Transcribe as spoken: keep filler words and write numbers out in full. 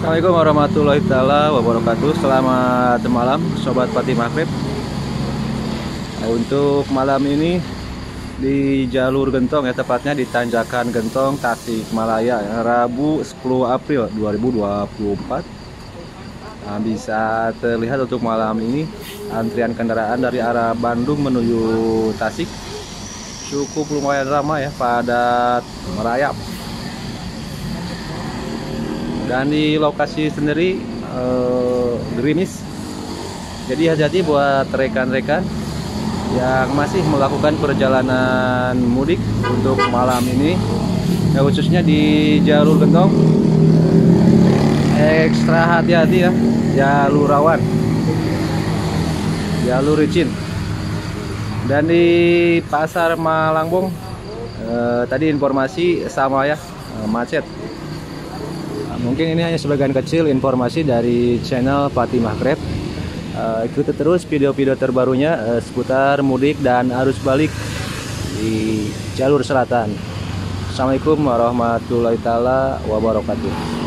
Assalamualaikum warahmatullahi taala wabarakatuh. Selamat malam Sobat Fatih Maghrib. Nah, untuk malam ini di jalur Gentong ya, tepatnya di Tanjakan Gentong Tasikmalaya ya, Rabu sepuluh April dua ribu dua puluh empat. Nah, bisa terlihat untuk malam ini antrian kendaraan dari arah Bandung menuju Tasik cukup lumayan ramai ya, padat merayap. Dan di lokasi sendiri eh, gerimis, jadi hati-hati buat rekan-rekan yang masih melakukan perjalanan mudik untuk malam ini ya, khususnya di jalur Gentong. Ekstra hati-hati ya, jalur rawan, jalur licin. Dan di Pasar Malangbong eh, tadi informasi sama ya, eh, macet. Mungkin ini hanya sebagian kecil informasi dari channel Fatih Maghrib. Uh, ikuti terus video-video terbarunya uh, seputar mudik dan arus balik di jalur selatan. Assalamualaikum warahmatullahi taala wabarakatuh.